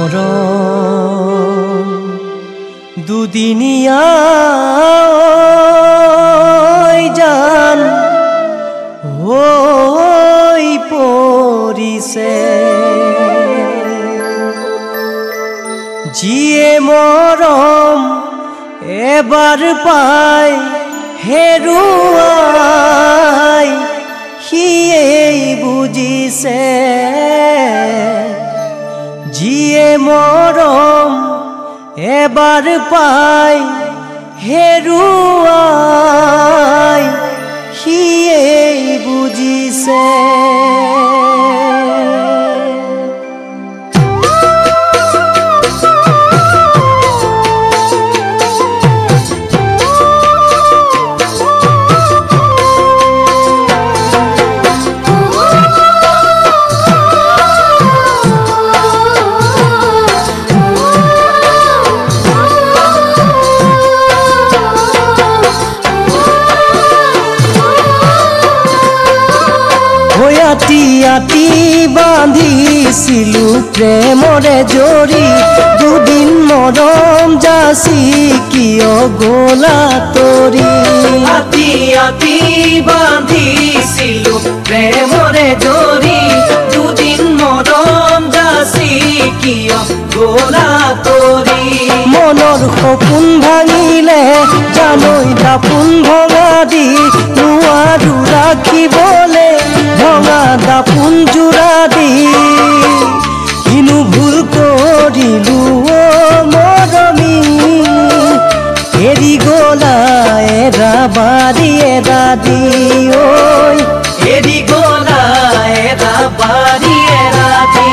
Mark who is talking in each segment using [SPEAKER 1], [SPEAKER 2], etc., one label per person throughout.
[SPEAKER 1] মরম দুদিনিয়া জান ওই পরিছে জিয়ে মরম এবার পায় হেৰুৱাই সিয়েই বুজিছে জিয়ে মৰম এবাৰ পায় হেৰুৱাই সিয়েই বুজিছে আতি বান্ধিছিলো প্ৰেমৰে জৰি দুদিন মৰম যাচি কিয় গলা তৰি আতি আতি বান্ধিছিলো প্ৰেমৰে জৰি দুদিন মৰম যাচি কিয় গলা তৰি মনৰ সপোন ভাঙিলে জানৈ দাপোন ভঙা দি নোৱাৰো ৰাখিবলে ভঙা দাপোন জোৰা দি কিনো ভুল কৰিলো মৰমী এৰি গলা এৰা বাৰী এৰা দি ঐ এৰি গলা এৰা বাৰী এৰা দি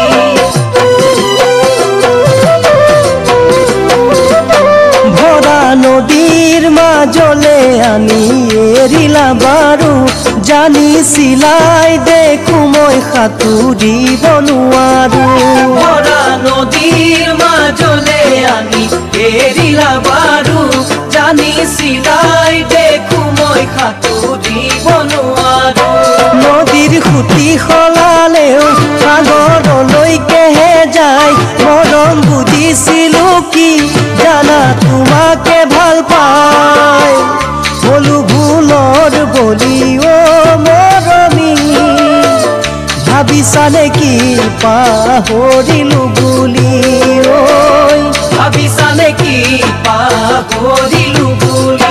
[SPEAKER 1] ভৰা নদীৰ মাজলে আনি এৰিলা বাৰু জানিছিলাই দেখো মই সাঁতুৰিব নোৱাৰো ভৰা নদীৰ মাজলে আনি এৰিলা বাৰু জানিছিলাই দেখো মই সাঁতুৰিব নোৱাৰো নদীৰ খুটি সলালেও সাগৰলৈকেহে যায় মৰম বুজিছিলো কি জানা তোমাকে ভাল পায় বলো ভুলৰ বলি মৰমী ভাবিছানে কি পাহৰিলো বুলি ঐ ভাবিছানে কি পাহৰিলো বুলি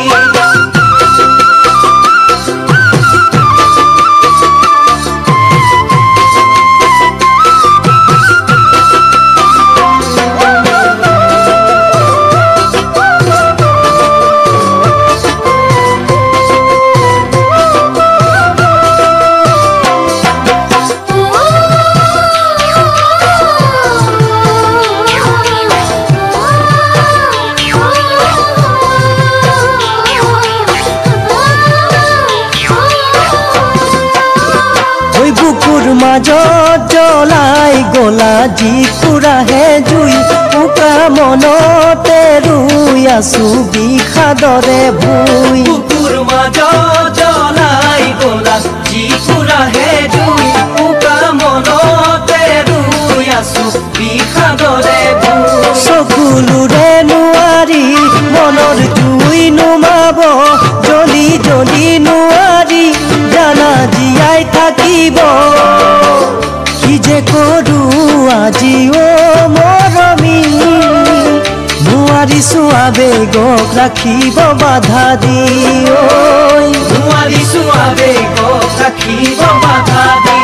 [SPEAKER 1] মাজত জ্বলাই গলা যি কুৰাহে জুই উকা মনতে ৰুই আছো বিষাদৰে ভুই বুকুৰ মাজত জ্বলাই গলা যি কুৰাহে জুই উকা মনতে ৰুই আছো বিষাদৰে ভুই চকুলোৰে নোৱাৰি মনৰ জুই নুমাব জ্বলি জ্বলি নোৱাৰি জানা জীয়াই থাকিব কি যে কৰো আজি মৰমী নোৱাৰিছো আবেগক ৰাখিব বাধা দি ঐ নোৱাৰিছো আবেগক ৰাখিব বাধা দি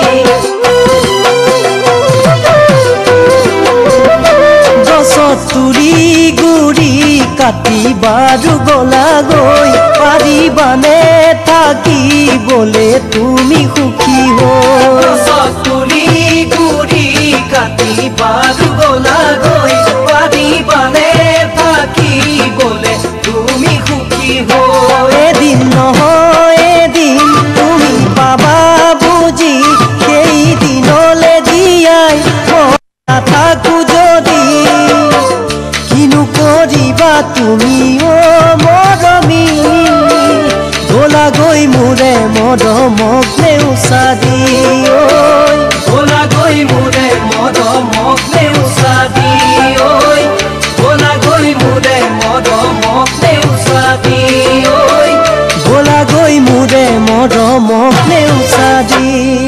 [SPEAKER 1] গছত তুৰি গুৰি কাটি বাৰু গলা গৈ পাৰিবানে থাকিবলে তুমি সুখী গছত তুৰি গুৰি কাটি বাৰু গলা গৈ পাৰিবানে থাকিবলে তুমি সুখী এদিন নহয় এদিন তুমি পাবা বুজি সেই দিনলে জীয়াই নাথাকো যদি কিনো কৰিবা তুমি মৰমী গলা গৈ মোৰে মৰমক নেওচা দি ঐ গলা গৈ মোৰে মৰমক মৰমক নেউচা দি ঐ বলা গৈ মোৰে মৰমক নেউচা দি ঐ বলা গৈ মোৰে মৰমক নেউচা দি